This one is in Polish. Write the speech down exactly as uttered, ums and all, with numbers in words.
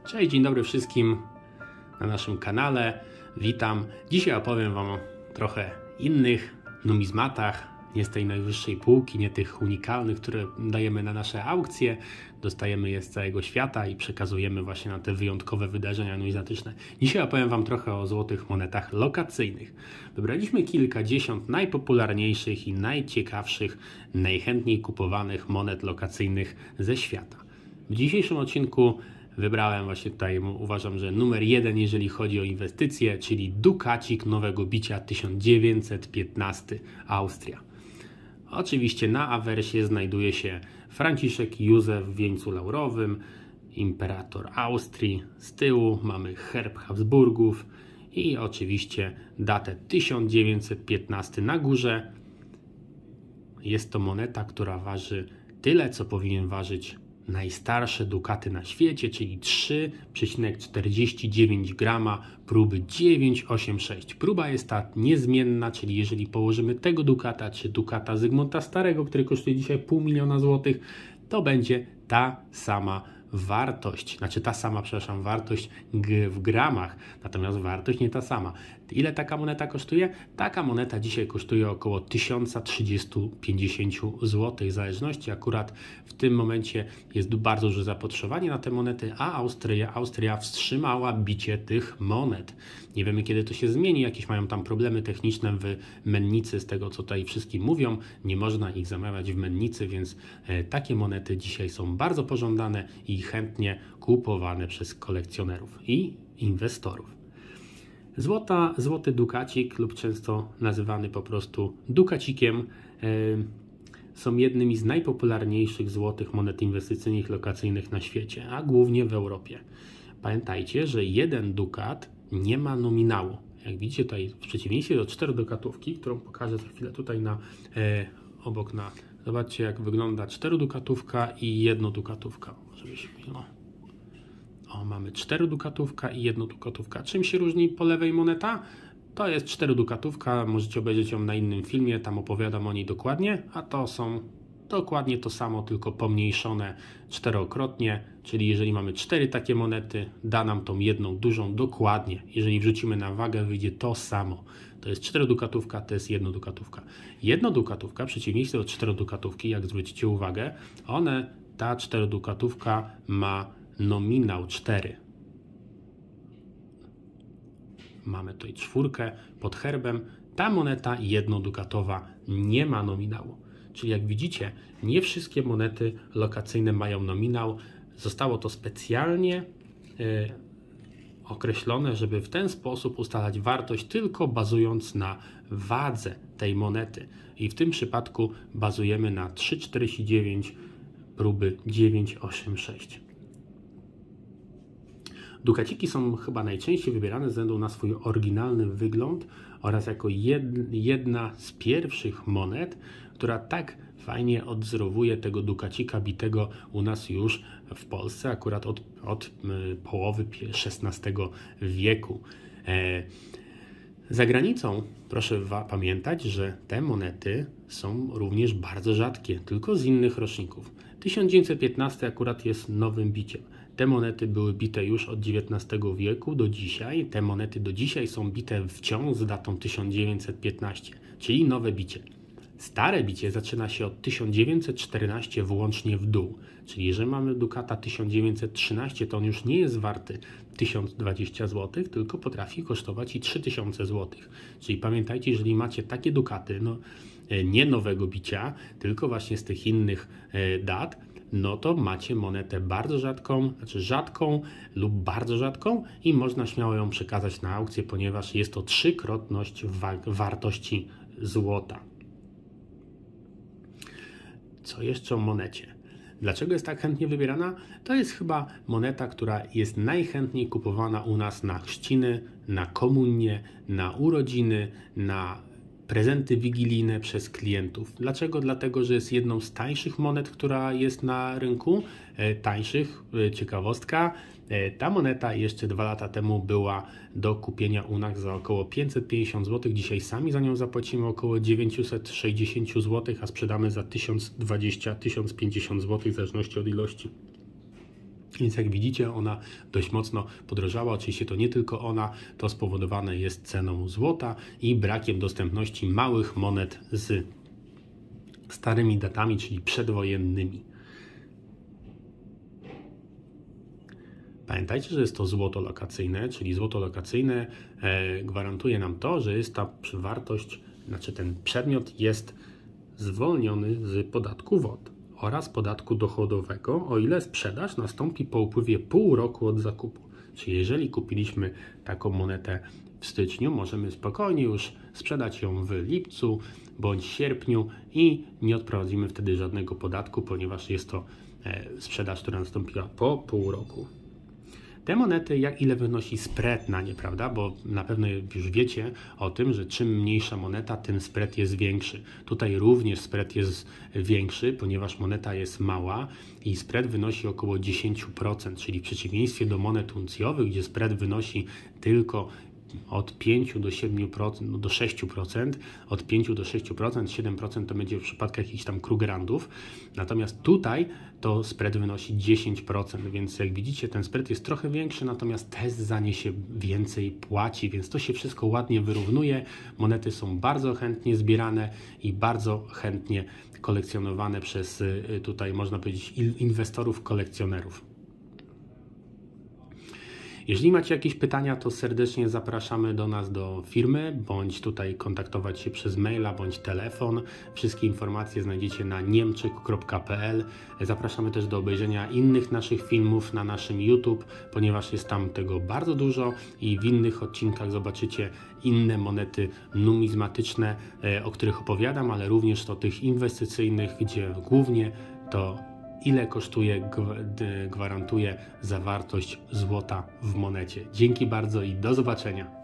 Cześć, dzień dobry wszystkim na naszym kanale. Witam. Dzisiaj opowiem Wam o trochę innych numizmatach, nie z tej najwyższej półki, nie tych unikalnych, które dajemy na nasze aukcje. Dostajemy je z całego świata i przekazujemy właśnie na te wyjątkowe wydarzenia numizmatyczne. Dzisiaj opowiem Wam trochę o złotych monetach lokacyjnych. Wybraliśmy kilkadziesiąt najpopularniejszych i najciekawszych, najchętniej kupowanych monet lokacyjnych ze świata. W dzisiejszym odcinku wybrałem właśnie tutaj, uważam, że numer jeden, jeżeli chodzi o inwestycje, czyli Dukacik nowego bicia tysiąc dziewięćset piętnaście Austria. Oczywiście na awersie znajduje się Franciszek Józef w wieńcu laurowym, imperator Austrii. Z tyłu mamy herb Habsburgów i oczywiście datę tysiąc dziewięćset piętnaście na górze. Jest to moneta, która waży tyle, co powinien ważyć najstarsze dukaty na świecie, czyli trzy przecinek czterdzieści dziewięć grama próby dziewięć przecinek osiemdziesiąt sześć. Próba jest ta niezmienna, czyli jeżeli położymy tego dukata, czy dukata Zygmunta Starego, który kosztuje dzisiaj pół miliona złotych, to będzie ta sama wartość, znaczy ta sama, przepraszam, wartość w gramach, natomiast wartość nie ta sama. Ile taka moneta kosztuje? Taka moneta dzisiaj kosztuje około tysiąc trzysta pięćdziesiąt złotych, w zależności. Akurat w tym momencie jest bardzo duże zapotrzebowanie na te monety, a Austria, Austria wstrzymała bicie tych monet. Nie wiemy, kiedy to się zmieni, jakieś mają tam problemy techniczne w mennicy, z tego co tutaj wszystkim mówią. Nie można ich zamawiać w mennicy, więc e, takie monety dzisiaj są bardzo pożądane i chętnie kupowane przez kolekcjonerów i inwestorów. Złota, złoty dukacik lub często nazywany po prostu dukacikiem e, są jednymi z najpopularniejszych złotych monet inwestycyjnych lokacyjnych na świecie, a głównie w Europie. Pamiętajcie, że jeden dukat nie ma nominału. Jak widzicie tutaj, w przeciwieństwie do czterodukatówki, którą pokażę za chwilę tutaj na, e, obok na... Zobaczcie, jak wygląda czterodukatówka i jednodukatówka. Żeby się, no. O, mamy czterodukatówka i jednodukatówka. Czym się różni po lewej moneta? To jest czterodukatówka, możecie obejrzeć ją na innym filmie, tam opowiadam o niej dokładnie, a to są dokładnie to samo, tylko pomniejszone czterokrotnie, czyli jeżeli mamy cztery takie monety, da nam tą jedną dużą dokładnie. Jeżeli wrzucimy na wagę, wyjdzie to samo. To jest czterodukatówka, to jest jednodukatówka. Jednodukatówka, w przeciwieństwie do czterodukatówki, jak zwrócicie uwagę, one, ta czterodukatówka ma nominał cztery. Mamy tutaj czwórkę pod herbem. Ta moneta jednodukatowa nie ma nominału. Czyli jak widzicie, nie wszystkie monety lokacyjne mają nominał. Zostało to specjalnie y, określone, żeby w ten sposób ustalać wartość tylko bazując na wadze tej monety. I w tym przypadku bazujemy na trzy przecinek czterdzieści dziewięć próby dziewięć przecinek osiemdziesiąt sześć. Dukaciki są chyba najczęściej wybierane ze względu na swój oryginalny wygląd oraz jako jedna z pierwszych monet, która tak fajnie odwzorowuje tego dukacika bitego u nas już w Polsce, akurat od, od połowy szesnastego wieku. E, za granicą proszę pamiętać, że te monety są również bardzo rzadkie, tylko z innych roczników. tysiąc dziewięćset piętnaście akurat jest nowym biciem. Te monety były bite już od dziewiętnastego wieku do dzisiaj. Te monety do dzisiaj są bite wciąż z datą tysiąc dziewięćset piętnaście, czyli nowe bicie. Stare bicie zaczyna się od tysiąc dziewięćset czternaście włącznie w dół. Czyli jeżeli mamy dukata tysiąc dziewięćset trzynaście, to on już nie jest warty tysiąc dwadzieścia złotych, tylko potrafi kosztować i trzy tysiące złotych. Czyli pamiętajcie, jeżeli macie takie dukaty, no, nie nowego bicia, tylko właśnie z tych innych dat, no to macie monetę bardzo rzadką, znaczy rzadką lub bardzo rzadką i można śmiało ją przekazać na aukcję, ponieważ jest to trzykrotność wa wartości złota. Co jeszcze o monecie? Dlaczego jest tak chętnie wybierana? To jest chyba moneta, która jest najchętniej kupowana u nas na chrzciny, na komunie, na urodziny, na prezenty wigilijne przez klientów. Dlaczego? Dlatego, że jest jedną z tańszych monet, która jest na rynku. E, tańszych, e, ciekawostka, e, ta moneta jeszcze dwa lata temu była do kupienia u nas za około pięćset pięćdziesiąt złotych. Dzisiaj sami za nią zapłacimy około dziewięćset sześćdziesiąt złotych, a sprzedamy za tysiąc dwadzieścia do tysiąca pięćdziesiąt złotych w zależności od ilości. Więc jak widzicie, ona dość mocno podrożała. Oczywiście to nie tylko ona, to spowodowane jest ceną złota i brakiem dostępności małych monet z starymi datami, czyli przedwojennymi. Pamiętajcie, że jest to złoto lokacyjne, czyli złoto lokacyjne e, gwarantuje nam to, że jest ta wartość, znaczy ten przedmiot jest zwolniony z podatku V O T oraz podatku dochodowego, o ile sprzedaż nastąpi po upływie pół roku od zakupu. Czyli jeżeli kupiliśmy taką monetę w styczniu, możemy spokojnie już sprzedać ją w lipcu bądź sierpniu i nie odprowadzimy wtedy żadnego podatku, ponieważ jest to sprzedaż, która nastąpiła po pół roku. Te monety, jak ile wynosi spread na nie, prawda? Bo na pewno już wiecie o tym, że czym mniejsza moneta, tym spread jest większy. Tutaj również spread jest większy, ponieważ moneta jest mała i spread wynosi około dziesięć procent, czyli w przeciwieństwie do monet uncjowych, gdzie spread wynosi tylko od pięciu do siedmiu procent, no do sześciu procent, od pięciu do sześciu procent, siedem procent to będzie w przypadku jakichś tam Krugerrandów. Natomiast tutaj to spread wynosi dziesięć procent, więc jak widzicie, ten spread jest trochę większy, natomiast też za nie się więcej płaci, więc to się wszystko ładnie wyrównuje. Monety są bardzo chętnie zbierane i bardzo chętnie kolekcjonowane przez, tutaj można powiedzieć, inwestorów, kolekcjonerów. Jeżeli macie jakieś pytania, to serdecznie zapraszamy do nas do firmy, bądź tutaj kontaktować się przez maila, bądź telefon. Wszystkie informacje znajdziecie na niemczyk kropka p l. Zapraszamy też do obejrzenia innych naszych filmów na naszym YouTube, ponieważ jest tam tego bardzo dużo i w innych odcinkach zobaczycie inne monety numizmatyczne, o których opowiadam, ale również to tych inwestycyjnych, gdzie głównie to ile kosztuje, gwarantuje zawartość złota w monecie. Dzięki bardzo i do zobaczenia.